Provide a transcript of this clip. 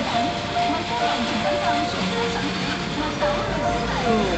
bạn. Ngoài ra, bạn cũng vẫn còn số 2 soạn kiện mà 60 giấy tờ.